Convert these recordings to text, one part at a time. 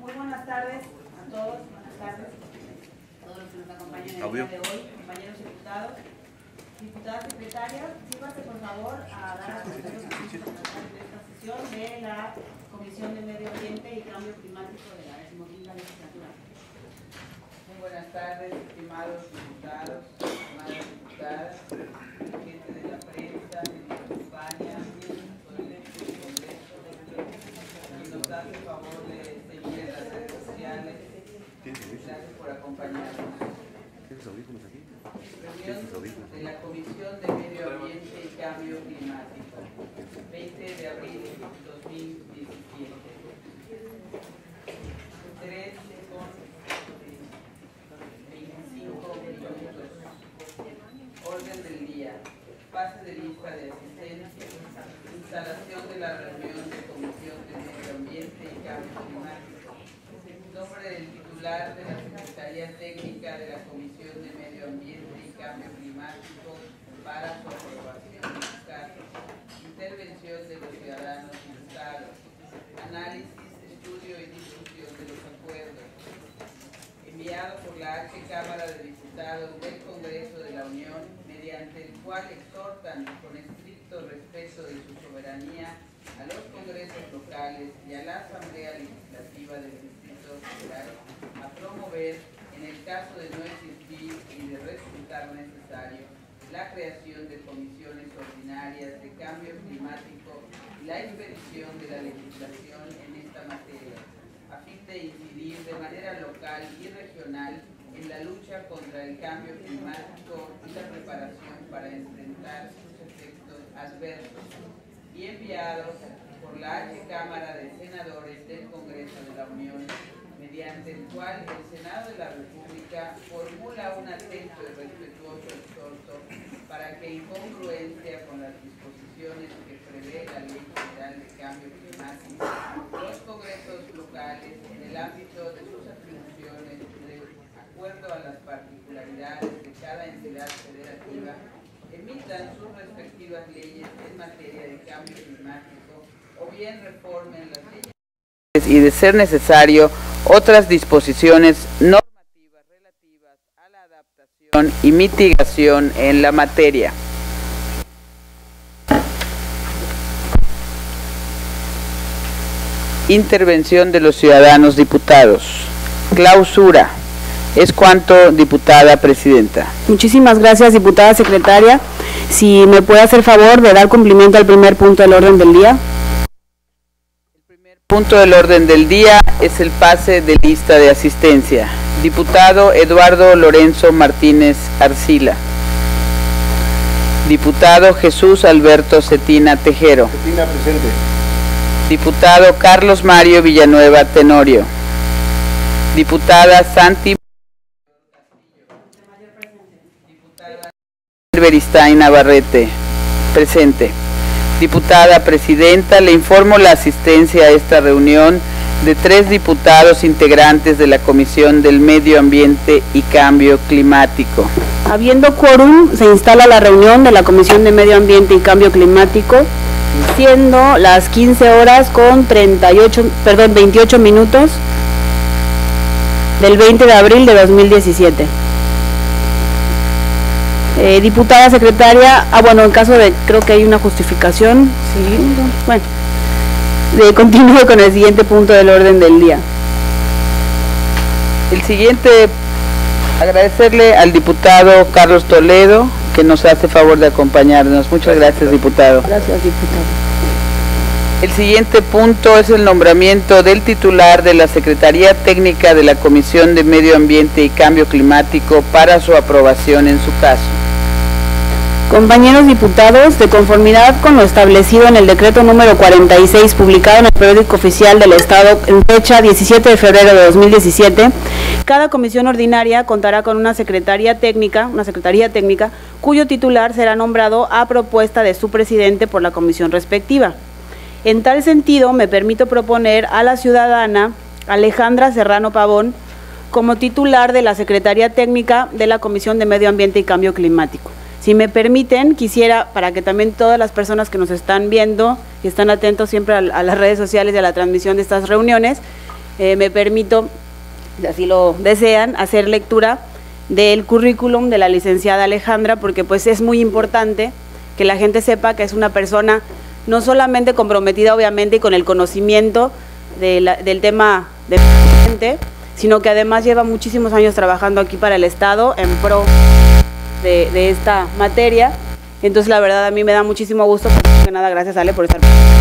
Muy buenas tardes a todos, buenas tardes a todos los que nos acompañan el día de hoy, compañeros diputados. Diputada secretaria, sírvase por favor a dar a conocer los asuntos de esta sesión de la Comisión de Medio Ambiente y Cambio Climático de la 15ª legislatura. Muy buenas tardes, estimados diputados, estimadas diputadas, gente de la prensa, de la campaña, todo el Congreso, y nos dan el favor de seguir en las redes sociales. Gracias por acompañarnos. Reunión de la Comisión de Medio Ambiente y Cambio Climático, 20 de abril de 2017. 3 con 25 minutos. Orden del día. Pase de lista de asistencia. Instalación de la reunión de Comisión de Medio Ambiente y Cambio Climático. Nombre del titular de la Secretaría Técnica de la Comisión de Medio Ambiente y Cambio Climático para su aprobación en su caso. Intervención de los ciudadanos invitados. Análisis, estudio y discusión de los acuerdos. Enviado por la H. Cámara de Diputados del Congreso de la Unión, mediante el cual exhortan con estricto respeto de su soberanía a los congresos locales y a la Asamblea Legislativa del Distrito Federal a promover, en el caso de no existir y de resultar necesario, la creación de comisiones ordinarias de cambio climático y la expedición de la legislación en esta materia, a fin de incidir de manera local y regional en la lucha contra el cambio climático y la preparación para enfrentar sus efectos adversos, y enviados por la H. Cámara de Senadores del Congreso de la Unión, mediante el cual el Senado de la República formula un atento y respetuoso exhorto para que, en congruencia con las disposiciones que prevé la Ley Federal de Cambio Climático, los congresos locales, en el ámbito de sus atribuciones, de acuerdo a las particularidades de cada entidad federativa, emitan sus respectivas leyes en materia de cambio climático o bien reformen las leyes y, de ser necesario, otras disposiciones normativas relativas a la adaptación y mitigación en la materia. Intervención de los ciudadanos diputados. Clausura. Es cuanto, diputada presidenta. Muchísimas gracias, diputada secretaria. Si me puede hacer favor de dar cumplimiento al primer punto del orden del día. El primer punto del orden del día es el pase de lista de asistencia. Diputado Eduardo Lorenzo Martínez Arcila. Diputado Jesús Alberto Cetina Tejero. Cetina, presente. Diputado Carlos Mario Villanueva Tenorio. Diputada Santi Beristain Navarrete, presente. Diputada presidenta, le informo la asistencia a esta reunión de 3 diputados integrantes de la Comisión del Medio Ambiente y Cambio Climático. Habiendo quórum, se instala la reunión de la Comisión de Medio Ambiente y Cambio Climático, siendo las 15 horas con 28 minutos del 20 de abril de 2017. Diputada secretaria, bueno, en caso de, creo que hay una justificación, sí, bueno, continúo con el siguiente punto del orden del día. El siguiente, agradecerle al diputado Carlos Toledo, que nos hace favor de acompañarnos. Muchas gracias, diputado. Gracias, diputado. El siguiente punto es el nombramiento del titular de la Secretaría Técnica de la Comisión de Medio Ambiente y Cambio Climático para su aprobación en su caso. Compañeros diputados, de conformidad con lo establecido en el decreto número 46, publicado en el Periódico Oficial del Estado en fecha 17 de febrero de 2017, cada comisión ordinaria contará con una secretaría técnica, cuyo titular será nombrado a propuesta de su presidente por la comisión respectiva. En tal sentido, me permito proponer a la ciudadana Alejandra Serrano Pavón como titular de la Secretaría Técnica de la Comisión de Medio Ambiente y Cambio Climático. Si me permiten, quisiera, para que también todas las personas que nos están viendo y están atentos siempre a las redes sociales y a la transmisión de estas reuniones, me permito, si así lo desean, hacer lectura del currículum de la licenciada Alejandra, porque pues es muy importante que la gente sepa que es una persona no solamente comprometida obviamente y con el conocimiento del tema del paciente, sino que además lleva muchísimos años trabajando aquí para el Estado en pro de esta materia. Entonces la verdad a mí me da muchísimo gusto, que nada, gracias Ale por estar.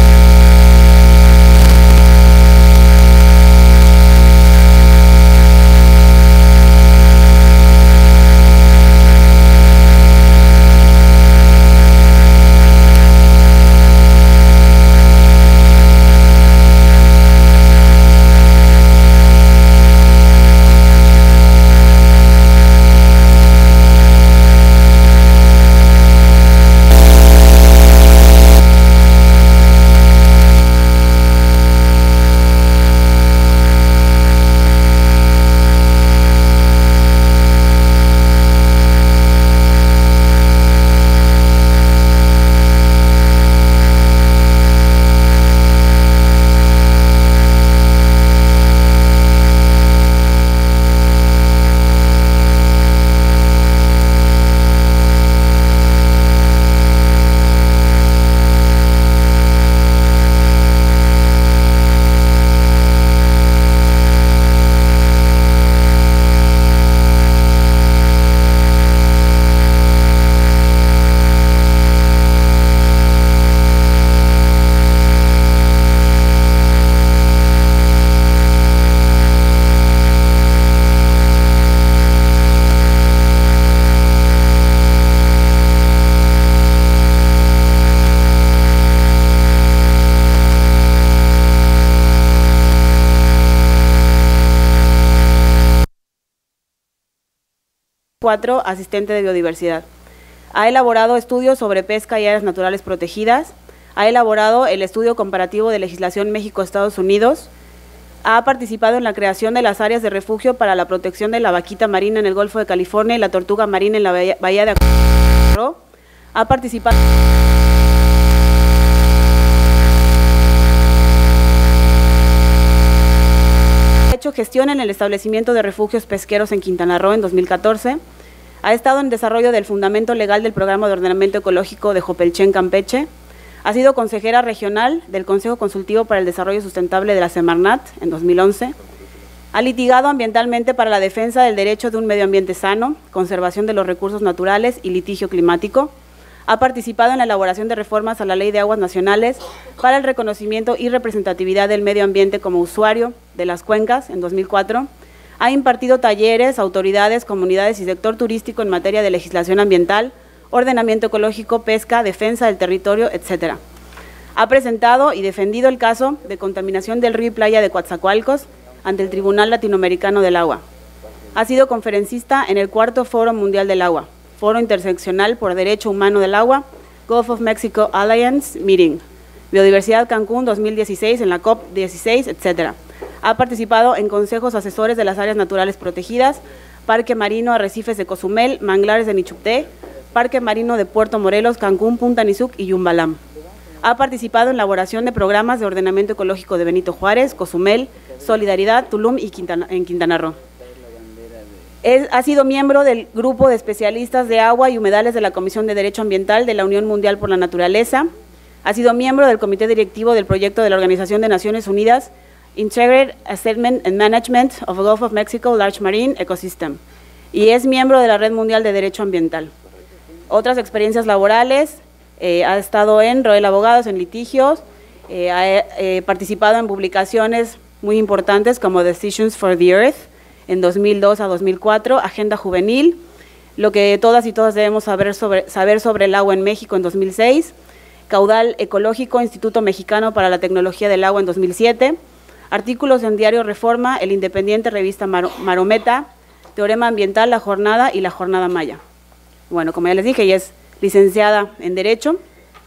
Asistente de biodiversidad. Ha elaborado estudios sobre pesca y áreas naturales protegidas, ha elaborado el estudio comparativo de legislación México-Estados Unidos, ha participado en la creación de las áreas de refugio para la protección de la vaquita marina en el Golfo de California y la tortuga marina en la bahía de Acuario, ha participado gestión en el establecimiento de refugios pesqueros en Quintana Roo en 2014, ha estado en desarrollo del fundamento legal del Programa de Ordenamiento Ecológico de Jopelchen, Campeche, ha sido consejera regional del Consejo Consultivo para el Desarrollo Sustentable de la Semarnat en 2011, ha litigado ambientalmente para la defensa del derecho de un medio ambiente sano, conservación de los recursos naturales y litigio climático, ha participado en la elaboración de reformas a la Ley de Aguas Nacionales para el reconocimiento y representatividad del medio ambiente como usuario de las cuencas en 2004, ha impartido talleres a autoridades, comunidades y sector turístico en materia de legislación ambiental, ordenamiento ecológico, pesca, defensa del territorio, etc. Ha presentado y defendido el caso de contaminación del río y playa de Coatzacoalcos ante el Tribunal Latinoamericano del Agua. Ha sido conferencista en el 4º Foro Mundial del Agua, Foro Interseccional por Derecho Humano del Agua, Gulf of Mexico Alliance Meeting, Biodiversidad Cancún 2016 en la COP16, etc. Ha participado en consejos asesores de las áreas naturales protegidas, Parque Marino Arrecifes de Cozumel, Manglares de Nichupté, Parque Marino de Puerto Morelos, Cancún, Punta Nizuc y Yumbalam. Ha participado en la elaboración de programas de ordenamiento ecológico de Benito Juárez, Cozumel, Solidaridad, Tulum y Quintana Roo. Ha sido miembro del Grupo de Especialistas de Agua y Humedales de la Comisión de Derecho Ambiental de la Unión Mundial por la Naturaleza. Ha sido miembro del Comité Directivo del proyecto de la Organización de Naciones Unidas, Integrated Assessment and Management of the Gulf of Mexico Large Marine Ecosystem, y es miembro de la Red Mundial de Derecho Ambiental. Otras experiencias laborales, ha estado en Roel Abogados, en litigios, ha participado en publicaciones muy importantes como Decisions for the Earth, en 2002 a 2004, Agenda Juvenil, lo que todas y todos debemos saber sobre el agua en México en 2006, Caudal Ecológico, Instituto Mexicano para la Tecnología del Agua en 2007, artículos en Diario Reforma, El Independiente, Revista Marometa, Teorema Ambiental, La Jornada y La Jornada Maya. Bueno, como ya les dije, ella es licenciada en Derecho,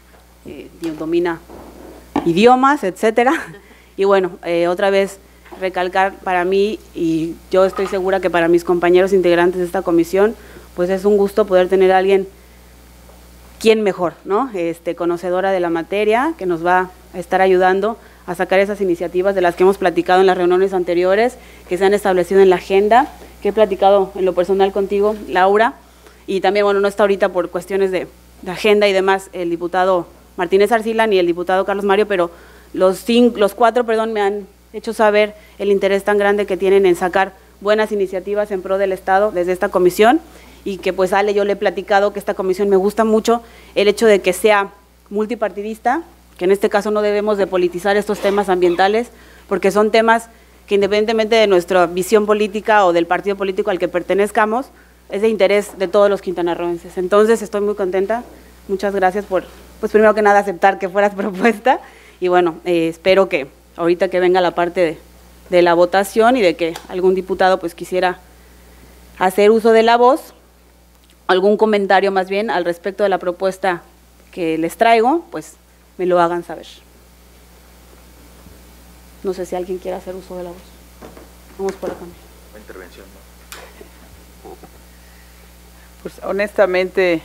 domina idiomas, etcétera, y bueno, otra vez recalcar para mí, y yo estoy segura que para mis compañeros integrantes de esta comisión, pues es un gusto poder tener a alguien, ¿quién mejor?, ¿no? Conocedora de la materia, que nos va a estar ayudando a sacar esas iniciativas de las que hemos platicado en las reuniones anteriores, que se han establecido en la agenda, que he platicado en lo personal contigo, Laura, y también, bueno, no está ahorita por cuestiones de agenda y demás el diputado Martínez Arcila ni el diputado Carlos Mario, pero los cuatro, me han hecho saber el interés tan grande que tienen en sacar buenas iniciativas en pro del Estado desde esta comisión, y que pues Ale, yo le he platicado que esta comisión me gusta mucho el hecho de que sea multipartidista, que en este caso no debemos de politizar estos temas ambientales, porque son temas que independientemente de nuestra visión política o del partido político al que pertenezcamos, es de interés de todos los quintanarroenses. Entonces estoy muy contenta, muchas gracias por, pues primero que nada, aceptar que fueras propuesta, y bueno, espero que ahorita que venga la parte de la votación y de que algún diputado pues quisiera hacer uso de la voz, algún comentario más bien al respecto de la propuesta que les traigo, pues me lo hagan saber. No sé si alguien quiere hacer uso de la voz. Vamos por acá. Intervención, ¿no? Pues honestamente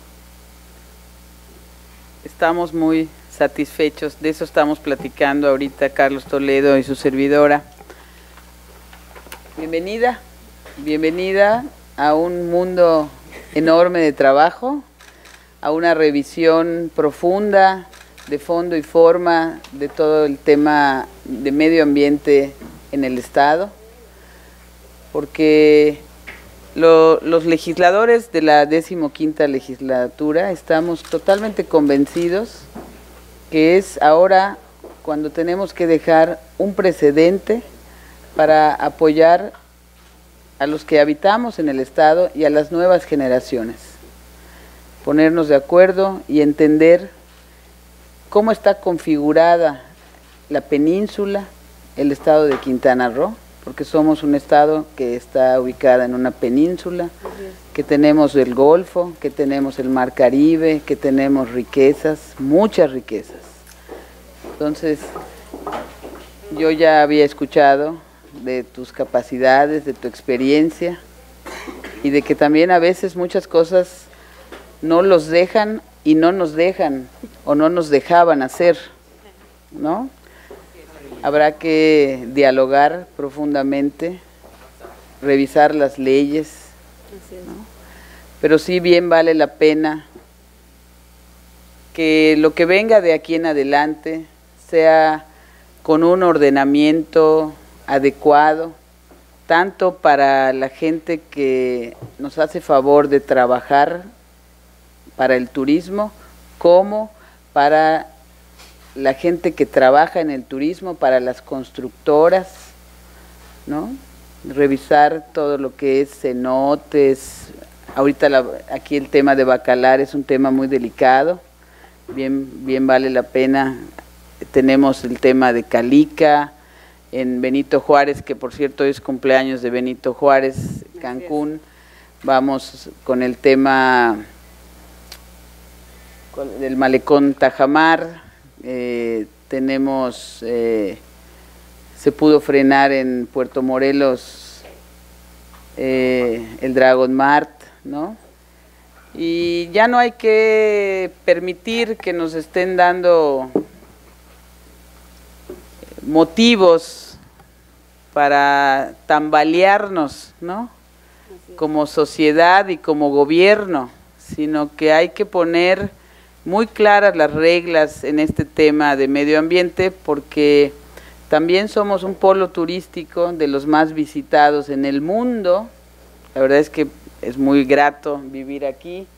estamos muy satisfechos, de eso estamos platicando ahorita Carlos Toledo y su servidora. Bienvenida, bienvenida a un mundo enorme de trabajo, a una revisión profunda de fondo y forma de todo el tema de medio ambiente en el Estado, porque los legisladores de la 15ª legislatura estamos totalmente convencidos que es ahora cuando tenemos que dejar un precedente para apoyar a los que habitamos en el Estado y a las nuevas generaciones. Ponernos de acuerdo y entender cómo está configurada la península, el Estado de Quintana Roo, porque somos un Estado que está ubicado en una península, que tenemos el Golfo, que tenemos el Mar Caribe, que tenemos riquezas, muchas riquezas. Entonces, yo ya había escuchado de tus capacidades, de tu experiencia, y de que también a veces muchas cosas no los dejan y no nos dejan o no nos dejaban hacer, ¿no? Habrá que dialogar profundamente, revisar las leyes, ¿no? Pero sí bien vale la pena que lo que venga de aquí en adelante sea con un ordenamiento adecuado, tanto para la gente que nos hace favor de trabajar para el turismo, como para la gente que trabaja en el turismo, para las constructoras, ¿no? Revisar todo lo que es cenotes. Ahorita aquí el tema de Bacalar es un tema muy delicado, bien vale la pena. Tenemos el tema de Calica, en Benito Juárez, que por cierto es cumpleaños de Benito Juárez, Cancún. Vamos con el tema del malecón Tajamar. Tenemos, se pudo frenar en Puerto Morelos el Dragon Mart, ¿no? Y ya no hay que permitir que nos estén dando motivos para tambalearnos, ¿no? Como sociedad y como gobierno, sino que hay que poner muy claras las reglas en este tema de medio ambiente, porque también somos un polo turístico de los más visitados en el mundo. La verdad es que es muy grato vivir aquí.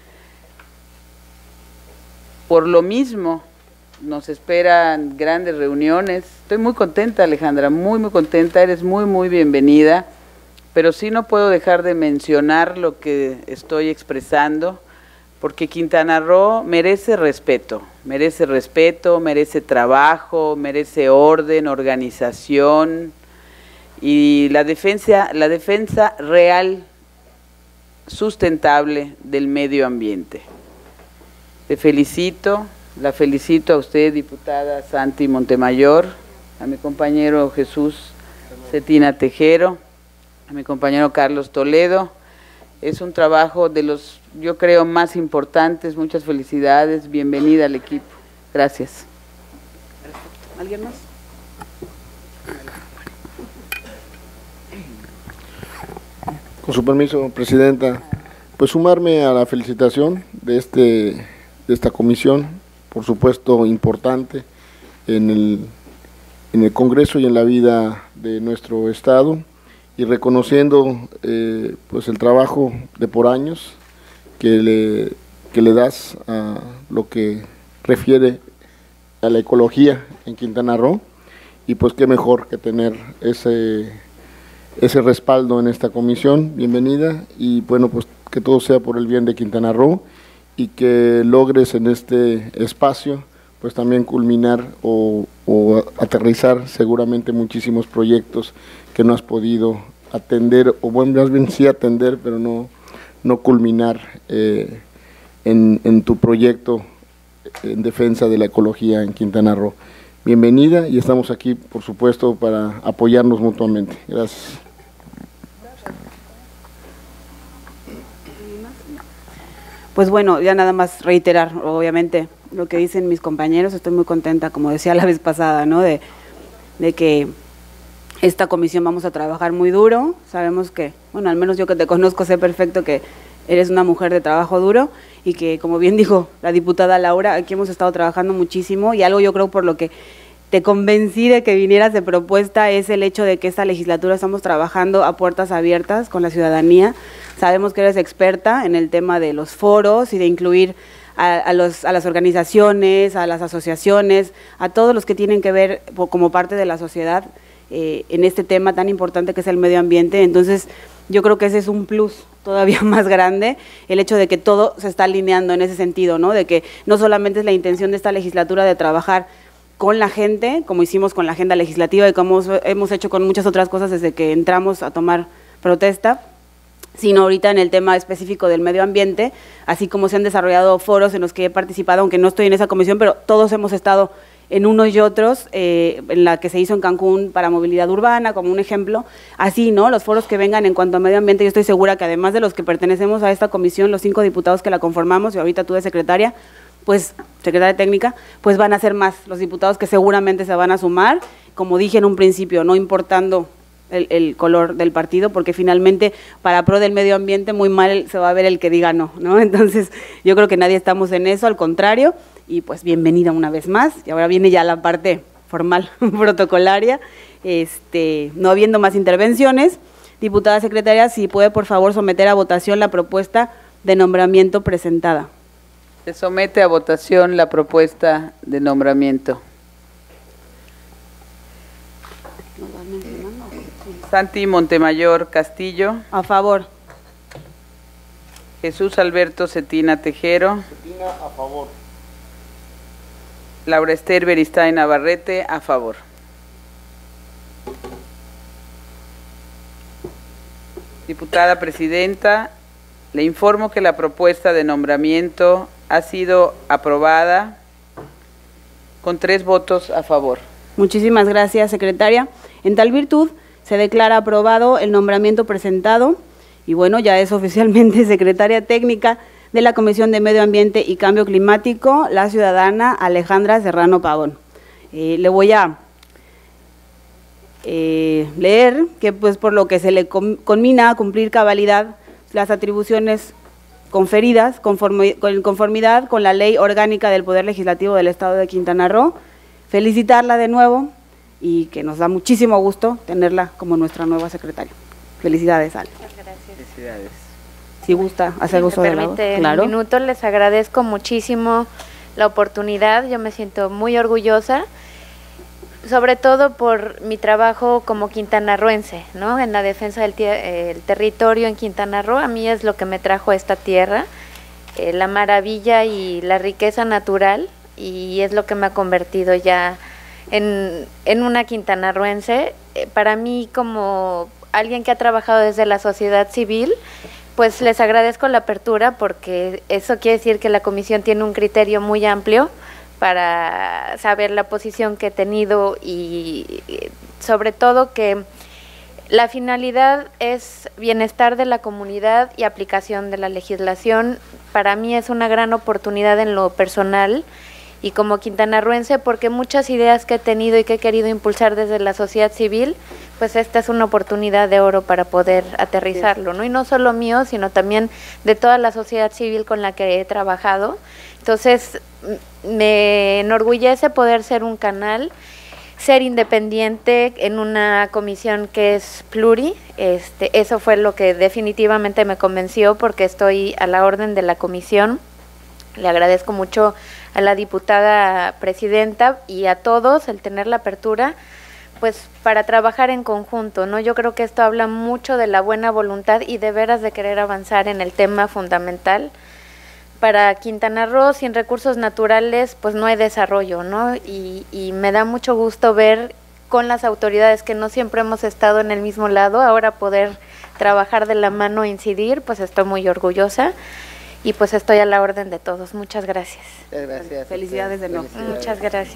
Por lo mismo, nos esperan grandes reuniones. Estoy muy contenta, Alejandra, muy contenta, eres muy bienvenida, pero sí no puedo dejar de mencionar lo que estoy expresando, porque Quintana Roo merece respeto, merece trabajo, merece orden, organización y la defensa real, sustentable del medio ambiente. Te felicito, la felicito a usted, diputada Santi Montemayor, a mi compañero Jesús Cetina Tejero, a mi compañero Carlos Toledo. Es un trabajo de los, yo creo, más importantes. Muchas felicidades, bienvenida al equipo. Gracias. ¿Alguien más? Con su permiso, Presidenta, pues sumarme a la felicitación de esta comisión, por supuesto importante en el Congreso y en la vida de nuestro Estado, y reconociendo pues el trabajo de por años que le das a lo que refiere a la ecología en Quintana Roo, y pues qué mejor que tener ese respaldo en esta comisión. Bienvenida, y bueno, pues que todo sea por el bien de Quintana Roo y que logres en este espacio pues también culminar o aterrizar seguramente muchísimos proyectos que no has podido atender, o bueno, más bien sí atender, pero no culminar en tu proyecto en defensa de la ecología en Quintana Roo. Bienvenida, y estamos aquí, por supuesto, para apoyarnos mutuamente. Gracias. Pues bueno, ya nada más reiterar, obviamente, lo que dicen mis compañeros. Estoy muy contenta, como decía la vez pasada, ¿no? De que esta comisión vamos a trabajar muy duro. Sabemos que, bueno, al menos yo que te conozco sé perfecto que eres una mujer de trabajo duro, y que, como bien dijo la diputada Laura, aquí hemos estado trabajando muchísimo, y algo yo creo por lo que te convencí de que vinieras de propuesta es el hecho de que esta legislatura estamos trabajando a puertas abiertas con la ciudadanía. Sabemos que eres experta en el tema de los foros y de incluir a las organizaciones, a las asociaciones, a todos los que tienen que ver como parte de la sociedad en este tema tan importante que es el medio ambiente. Entonces, yo creo que ese es un plus todavía más grande, el hecho de que todo se está alineando en ese sentido, ¿no? De que no solamente es la intención de esta legislatura de trabajar con la gente, como hicimos con la agenda legislativa y como hemos hecho con muchas otras cosas desde que entramos a tomar protesta, sino ahorita en el tema específico del medio ambiente, así como se han desarrollado foros en los que he participado, aunque no estoy en esa comisión, pero todos hemos estado en unos y otros, en la que se hizo en Cancún para movilidad urbana, como un ejemplo, así, ¿no? Los foros que vengan en cuanto a medio ambiente, yo estoy segura que además de los que pertenecemos a esta comisión, los 5 diputados que la conformamos, y ahorita tú de secretaria, pues, secretaria técnica, pues van a ser más los diputados que seguramente se van a sumar, como dije en un principio, no importando el color del partido, porque finalmente para pro del medio ambiente muy mal se va a ver el que diga no, ¿no? Entonces yo creo que nadie estamos en eso, al contrario, y pues bienvenida una vez más, y ahora viene ya la parte formal, protocolaria. No habiendo más intervenciones, diputada secretaria, si puede por favor someter a votación la propuesta de nombramiento presentada. Se somete a votación la propuesta de nombramiento. Santi Montemayor Castillo. A favor. Jesús Alberto Cetina Tejero. Cetina, a favor. Laura Esther Beristain Navarrete, a favor. Diputada Presidenta, le informo que la propuesta de nombramiento ha sido aprobada con 3 votos a favor. Muchísimas gracias, secretaria. En tal virtud, se declara aprobado el nombramiento presentado, y bueno, ya es oficialmente secretaria técnica de la Comisión de Medio Ambiente y Cambio Climático, la ciudadana Alejandra Serrano Pavón. Le voy a leer que, pues, por lo que se le conmina a cumplir cabalidad las atribuciones conferidas en conformidad con la Ley Orgánica del Poder Legislativo del Estado de Quintana Roo. Felicitarla de nuevo, y que nos da muchísimo gusto tenerla como nuestra nueva secretaria. Felicidades, Ale. Muchas gracias. Felicidades. Si gusta hacer uso de la voz. Claro. En un minuto les agradezco muchísimo la oportunidad. Yo me siento muy orgullosa, sobre todo por mi trabajo como quintanarroense, ¿no? En la defensa del territorio en Quintana Roo. A mí es lo que me trajo a esta tierra, la maravilla y la riqueza natural, y es lo que me ha convertido ya en una quintanarroense. Para mí, como alguien que ha trabajado desde la sociedad civil, pues les agradezco la apertura, porque eso quiere decir que la comisión tiene un criterio muy amplio para saber la posición que he tenido, y sobre todo que la finalidad es bienestar de la comunidad y aplicación de la legislación. Para mí es una gran oportunidad en lo personal, y como quintanarruense, porque muchas ideas que he tenido y que he querido impulsar desde la sociedad civil, pues esta es una oportunidad de oro para poder aterrizarlo, ¿no? Y no solo mío, sino también de toda la sociedad civil con la que he trabajado. Entonces, me enorgullece poder ser un canal, ser independiente en una comisión que es pluri. Eso fue lo que definitivamente me convenció, porque estoy a la orden de la comisión. Le agradezco mucho a la diputada presidenta y a todos el tener la apertura, pues para trabajar en conjunto, ¿no? Yo creo que esto habla mucho de la buena voluntad y de veras de querer avanzar en el tema fundamental. Para Quintana Roo, sin recursos naturales, pues no hay desarrollo, ¿no? Y me da mucho gusto ver con las autoridades que no siempre hemos estado en el mismo lado, ahora poder trabajar de la mano e incidir, pues estoy muy orgullosa. Y pues estoy a la orden de todos. Muchas gracias. Gracias. Felicidades de nuevo. Muchas gracias.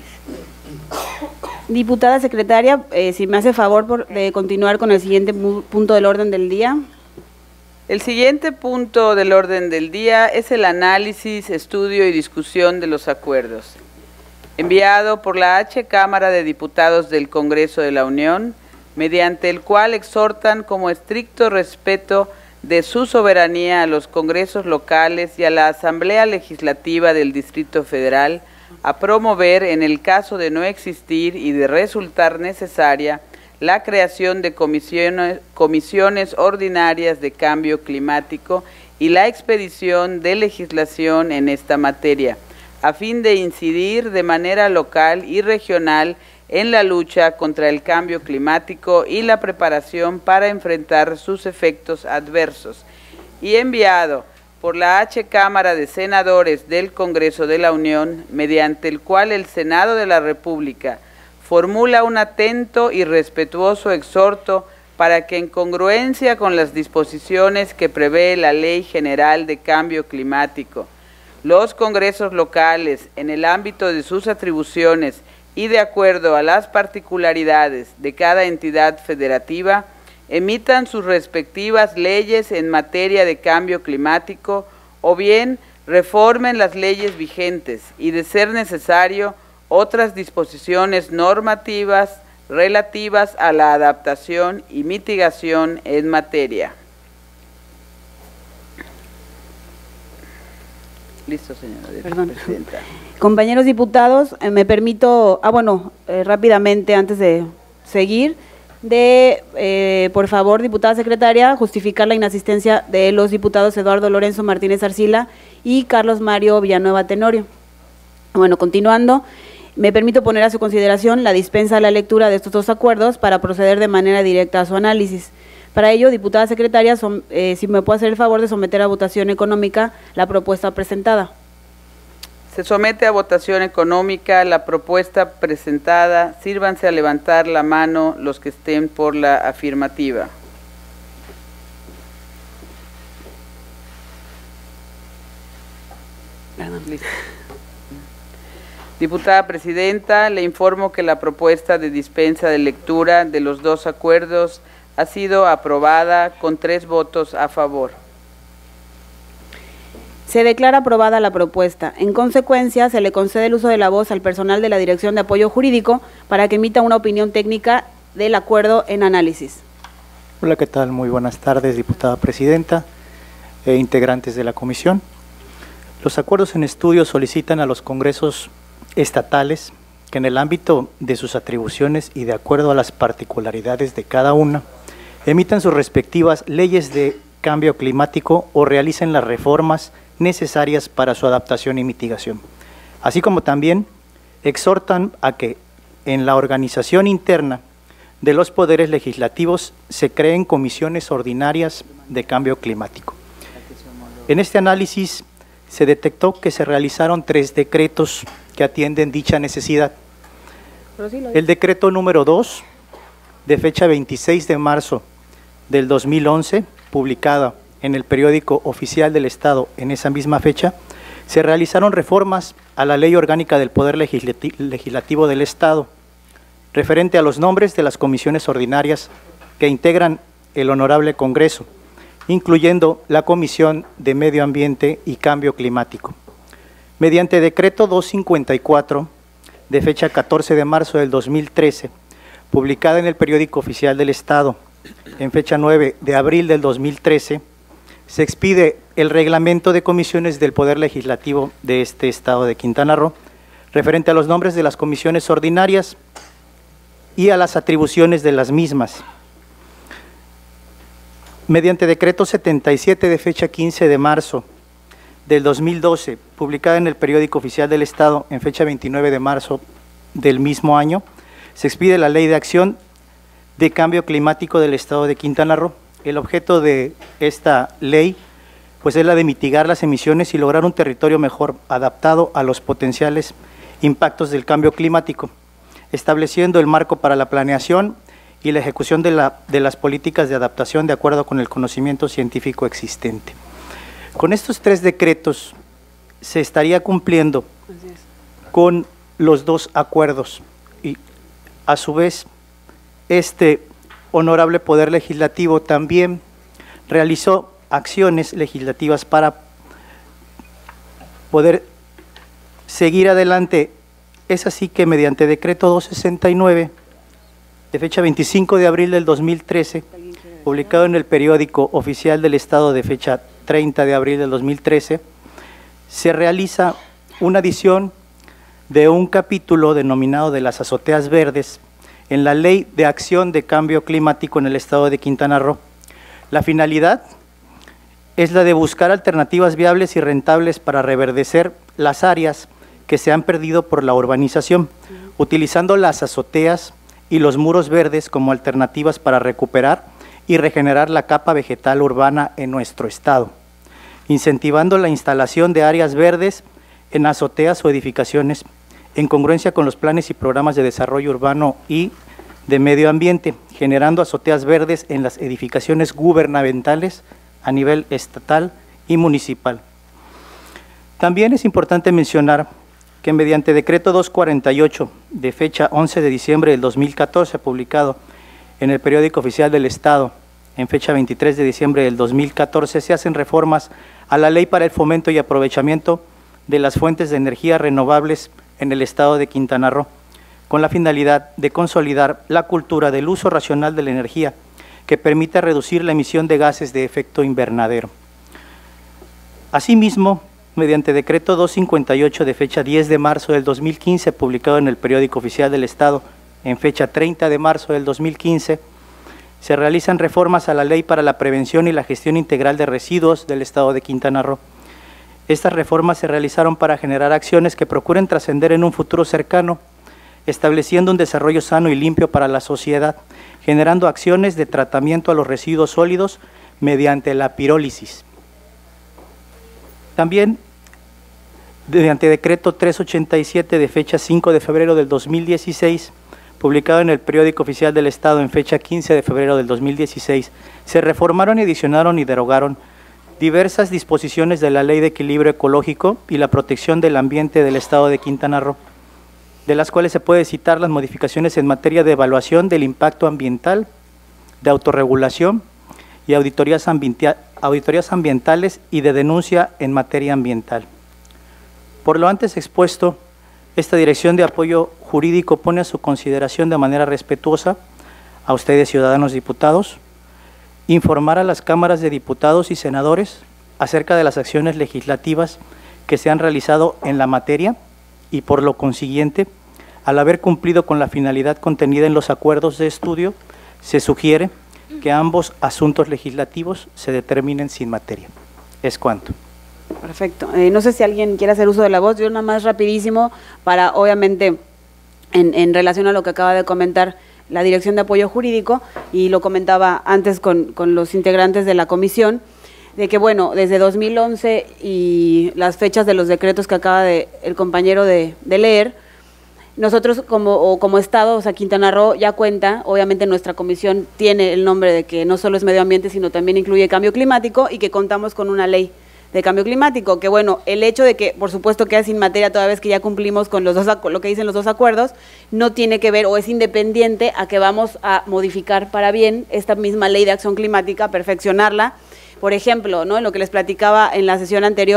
Diputada secretaria, si me hace favor de continuar con el siguiente punto del orden del día. El siguiente punto del orden del día es el análisis, estudio y discusión de los acuerdos. Enviado por la H. Cámara de Diputados del Congreso de la Unión, mediante el cual exhortan como estricto respeto de su soberanía a los congresos locales y a la Asamblea Legislativa del Distrito Federal a promover, en el caso de no existir y de resultar necesaria, la creación de comisiones ordinarias de cambio climático y la expedición de legislación en esta materia, a fin de incidir de manera local y regional en la lucha contra el cambio climático y la preparación para enfrentar sus efectos adversos, y enviado por la H. Cámara de Senadores del Congreso de la Unión, mediante el cual el Senado de la República formula un atento y respetuoso exhorto para que, en congruencia con las disposiciones que prevé la Ley General de Cambio Climático, los congresos locales, en el ámbito de sus atribuciones y de acuerdo a las particularidades de cada entidad federativa, emitan sus respectivas leyes en materia de cambio climático o bien reformen las leyes vigentes y, de ser necesario, otras disposiciones normativas relativas a la adaptación y mitigación en materia. Listo, señora presidenta. Compañeros diputados, me permito, rápidamente antes de seguir, por favor, diputada secretaria, justificar la inasistencia de los diputados Eduardo Lorenzo Martínez Arcila y Carlos Mario Villanueva Tenorio. Bueno, continuando, me permito poner a su consideración la dispensa a la lectura de estos dos acuerdos para proceder de manera directa a su análisis. Para ello, diputada secretaria, si me puede hacer el favor de someter a votación económica la propuesta presentada. Se somete a votación económica la propuesta presentada. Sírvanse a levantar la mano los que estén por la afirmativa. Listo. Diputada presidenta, le informo que la propuesta de dispensa de lectura de los dos acuerdos ha sido aprobada con 3 votos a favor. Se declara aprobada la propuesta. En consecuencia, se le concede el uso de la voz al personal de la Dirección de Apoyo Jurídico para que emita una opinión técnica del acuerdo en análisis. Hola, ¿qué tal? Muy buenas tardes, diputada presidenta e integrantes de la comisión. Los acuerdos en estudio solicitan a los congresos estatales que, en el ámbito de sus atribuciones y de acuerdo a las particularidades de cada una, emitan sus respectivas leyes de cambio climático o realicen las reformas necesarias para su adaptación y mitigación, así como también exhortan a que en la organización interna de los poderes legislativos se creen comisiones ordinarias de cambio climático. En este análisis se detectó que se realizaron 3 decretos que atienden dicha necesidad. El decreto número 2, de fecha 26 de marzo del 2011, publicado en el periódico oficial del Estado en esa misma fecha, se realizaron reformas a la Ley Orgánica del Poder Legislativo del Estado, referente a los nombres de las comisiones ordinarias que integran el Honorable Congreso, incluyendo la Comisión de Medio Ambiente y Cambio Climático. Mediante decreto 254, de fecha 14 de marzo del 2013, publicada en el Periódico Oficial del Estado, en fecha 9 de abril del 2013, se expide el reglamento de comisiones del Poder Legislativo de este Estado de Quintana Roo, referente a los nombres de las comisiones ordinarias y a las atribuciones de las mismas. Mediante decreto 77 de fecha 15 de marzo del 2012, publicada en el Periódico Oficial del Estado en fecha 29 de marzo del mismo año, se expide la Ley de Acción de Cambio Climático del Estado de Quintana Roo. El objeto de esta ley pues, es la de mitigar las emisiones y lograr un territorio mejor adaptado a los potenciales impactos del cambio climático, estableciendo el marco para la planeación y la ejecución de las políticas de adaptación de acuerdo con el conocimiento científico existente. Con estos 3 decretos se estaría cumpliendo con los 2 acuerdos y a su vez este honorable Poder Legislativo también realizó acciones legislativas para poder seguir adelante. Es así que mediante decreto 269 de fecha 25 de abril del 2013, publicado en el Periódico Oficial del Estado de fecha 30 de abril del 2013, se realiza una adición de un capítulo denominado de las azoteas verdes en la Ley de Acción de Cambio Climático en el Estado de Quintana Roo. La finalidad es la de buscar alternativas viables y rentables para reverdecer las áreas que se han perdido por la urbanización, utilizando las azoteas y los muros verdes como alternativas para recuperar y regenerar la capa vegetal urbana en nuestro estado, incentivando la instalación de áreas verdes en azoteas o edificaciones en congruencia con los planes y programas de desarrollo urbano y de medio ambiente, generando azoteas verdes en las edificaciones gubernamentales a nivel estatal y municipal. También es importante mencionar que mediante decreto 248 de fecha 11 de diciembre del 2014, publicado en el Periódico Oficial del Estado en fecha 23 de diciembre del 2014, se hacen reformas a la Ley para el Fomento y Aprovechamiento de las Fuentes de Energía Renovables en el Estado de Quintana Roo, con la finalidad de consolidar la cultura del uso racional de la energía que permita reducir la emisión de gases de efecto invernadero. Asimismo, mediante decreto 258 de fecha 10 de marzo del 2015, publicado en el Periódico Oficial del Estado en fecha 30 de marzo del 2015, se realizan reformas a la Ley para la Prevención y la Gestión Integral de Residuos del Estado de Quintana Roo. Estas reformas se realizaron para generar acciones que procuren trascender en un futuro cercano, estableciendo un desarrollo sano y limpio para la sociedad, generando acciones de tratamiento a los residuos sólidos mediante la pirólisis. También, mediante decreto 387 de fecha 5 de febrero del 2016, publicado en el Periódico Oficial del Estado en fecha 15 de febrero del 2016, se reformaron, adicionaron y derogaron diversas disposiciones de la Ley de Equilibrio Ecológico y la Protección del Ambiente del Estado de Quintana Roo, de las cuales se puede citar las modificaciones en materia de evaluación del impacto ambiental, de autorregulación y auditorías ambientales y de denuncia en materia ambiental. Por lo antes expuesto, esta Dirección de Apoyo Jurídico pone a su consideración de manera respetuosa a ustedes, ciudadanos diputados, informar a las cámaras de diputados y senadores acerca de las acciones legislativas que se han realizado en la materia y por lo consiguiente, al haber cumplido con la finalidad contenida en los acuerdos de estudio, se sugiere que ambos asuntos legislativos se determinen sin materia. Es cuanto. Perfecto. No sé si alguien quiere hacer uso de la voz. Yo nada más rapidísimo para, obviamente, en relación a lo que acaba de comentar la Dirección de Apoyo Jurídico, y lo comentaba antes con los integrantes de la comisión, de que, bueno, desde 2011 y las fechas de los decretos que acaba el compañero de leer, nosotros como Estado, o sea, Quintana Roo ya cuenta, obviamente nuestra comisión tiene el nombre de que no solo es medio ambiente, sino también incluye cambio climático, y que contamos con una ley de cambio climático, que bueno, el hecho de que por supuesto queda sin materia toda vez que ya cumplimos con lo que dicen los 2 acuerdos, no tiene que ver o es independiente a que vamos a modificar para bien esta misma ley de acción climática, perfeccionarla. Por ejemplo, ¿no?, en lo que les platicaba en la sesión anterior,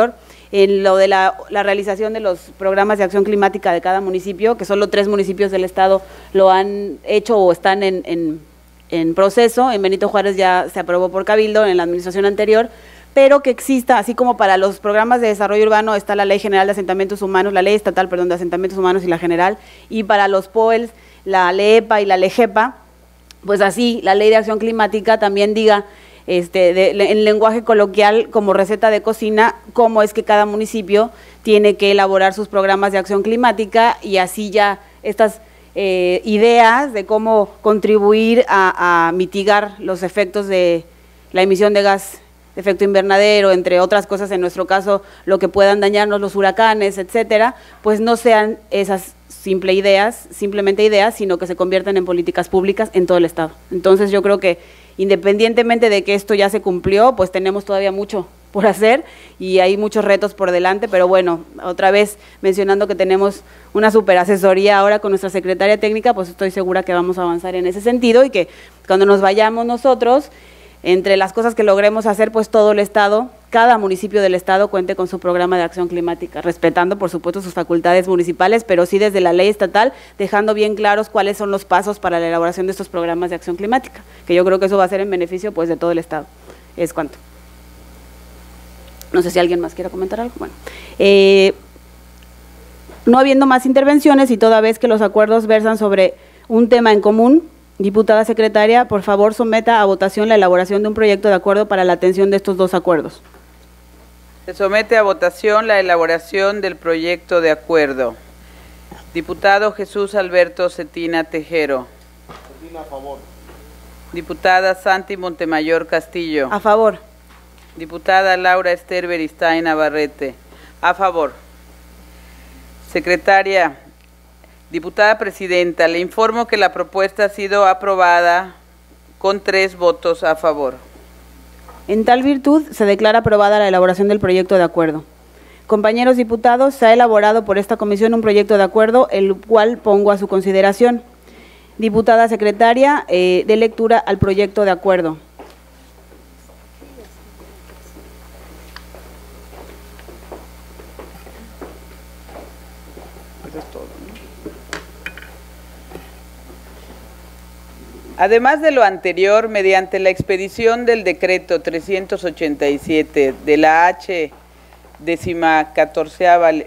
en lo de la realización de los programas de acción climática de cada municipio, que solo 3 municipios del estado lo han hecho o están en proceso. En Benito Juárez ya se aprobó por Cabildo en la administración anterior, pero que exista, así como para los programas de desarrollo urbano está la Ley General de Asentamientos Humanos, la Ley Estatal, perdón, de Asentamientos Humanos y la General, y para los POELs, la LEPA y la LEGEPA, pues así, la Ley de Acción Climática también diga, en lenguaje coloquial, como receta de cocina, cómo es que cada municipio tiene que elaborar sus programas de acción climática, y así ya estas ideas de cómo contribuir a mitigar los efectos de la emisión de gas de efecto invernadero, entre otras cosas, en nuestro caso, lo que puedan dañarnos los huracanes, etcétera, pues no sean esas simplemente ideas, sino que se conviertan en políticas públicas en todo el estado. Entonces yo creo que independientemente de que esto ya se cumplió, pues tenemos todavía mucho por hacer y hay muchos retos por delante, pero bueno, otra vez mencionando que tenemos una superasesoría ahora con nuestra secretaria técnica, pues estoy segura que vamos a avanzar en ese sentido y que cuando nos vayamos nosotros, entre las cosas que logremos hacer, pues todo el estado, cada municipio del estado cuente con su programa de acción climática, respetando por supuesto sus facultades municipales, pero sí desde la ley estatal, dejando bien claros cuáles son los pasos para la elaboración de estos programas de acción climática, que yo creo que eso va a ser en beneficio pues de todo el estado. Es cuanto. No sé si alguien más quiera comentar algo. Bueno, no habiendo más intervenciones y toda vez que los acuerdos versan sobre un tema en común, diputada secretaria, por favor someta a votación la elaboración de un proyecto de acuerdo para la atención de estos 2 acuerdos. Se somete a votación la elaboración del proyecto de acuerdo. Diputado Jesús Alberto Cetina Tejero. Cetina, a favor. Diputada Santi Montemayor Castillo. A favor. Diputada Laura Esther Beristain Navarrete. A favor. Secretaria. Diputada Presidenta, le informo que la propuesta ha sido aprobada con 3 votos a favor. En tal virtud, se declara aprobada la elaboración del proyecto de acuerdo. Compañeros diputados, se ha elaborado por esta comisión un proyecto de acuerdo, el cual pongo a su consideración. Diputada secretaria, de lectura al proyecto de acuerdo. Además de lo anterior, mediante la expedición del decreto 387 de la H 14ª,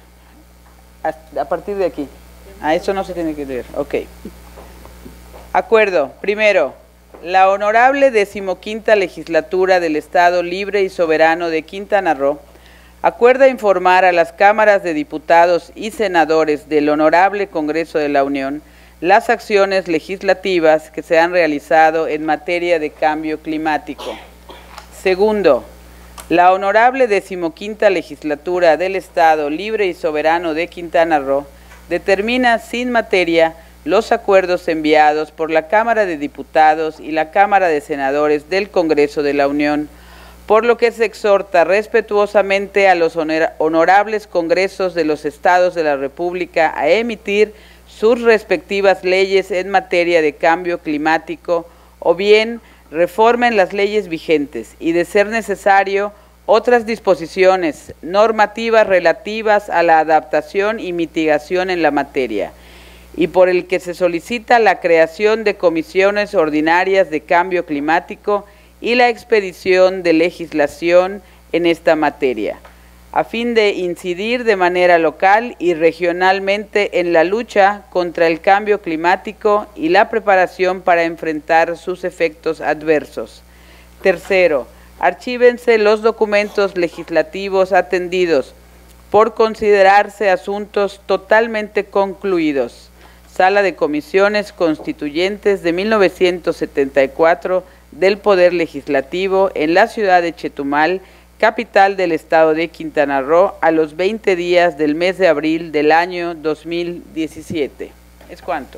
a partir de aquí, eso no se tiene que leer, ok. Acuerdo, primero, la honorable 15ª legislatura del Estado Libre y Soberano de Quintana Roo acuerda informar a las cámaras de diputados y senadores del Honorable Congreso de la Unión las acciones legislativas que se han realizado en materia de cambio climático. Segundo, la honorable 15ª legislatura del Estado Libre y Soberano de Quintana Roo determina sin materia los acuerdos enviados por la Cámara de Diputados y la Cámara de Senadores del Congreso de la Unión, por lo que se exhorta respetuosamente a los honorables congresos de los estados de la República a emitir sus respectivas leyes en materia de cambio climático o bien reformen las leyes vigentes y, de ser necesario, otras disposiciones normativas relativas a la adaptación y mitigación en la materia, y por el que se solicita la creación de comisiones ordinarias de cambio climático y la expedición de legislación en esta materia, a fin de incidir de manera local y regionalmente en la lucha contra el cambio climático y la preparación para enfrentar sus efectos adversos. Tercero, archívense los documentos legislativos atendidos por considerarse asuntos totalmente concluidos. Sala de Comisiones Constituyentes de 1974 del Poder Legislativo en la ciudad de Chetumal, capital del estado de Quintana Roo, a los 20 días del mes de abril del año 2017. ¿Es cuánto?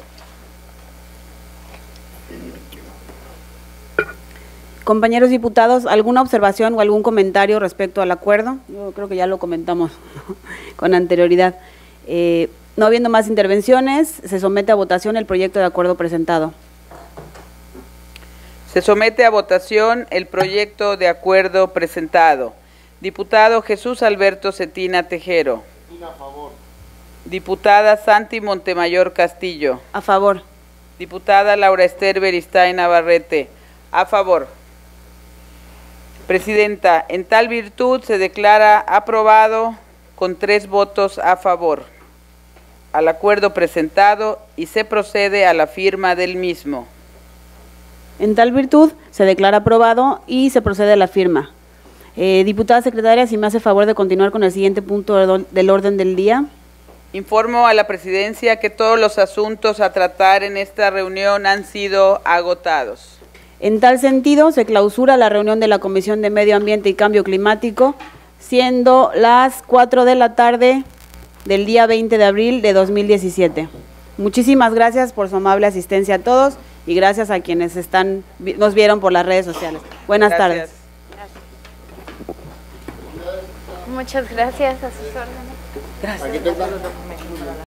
Compañeros diputados, ¿alguna observación o algún comentario respecto al acuerdo? Yo creo que ya lo comentamos con anterioridad. No habiendo más intervenciones, se somete a votación el proyecto de acuerdo presentado. Se somete a votación el proyecto de acuerdo presentado. Diputado Jesús Alberto Cetina Tejero. A favor. Diputada Santi Montemayor Castillo. A favor. Diputada Laura Ester Beristain Navarrete. A favor. Presidenta, en tal virtud se declara aprobado con 3 votos a favor al acuerdo presentado y se procede a la firma del mismo. En tal virtud se declara aprobado y se procede a la firma. Diputada secretaria, si me hace favor de continuar con el siguiente punto del orden del día. Informo a la Presidencia que todos los asuntos a tratar en esta reunión han sido agotados. En tal sentido, se clausura la reunión de la Comisión de Medio Ambiente y Cambio Climático, siendo las 4 de la tarde del día 20 de abril de 2017. Muchísimas gracias por su amable asistencia a todos y gracias a quienes nos vieron por las redes sociales. Buenas tardes. Muchas gracias, a sus órdenes. Gracias.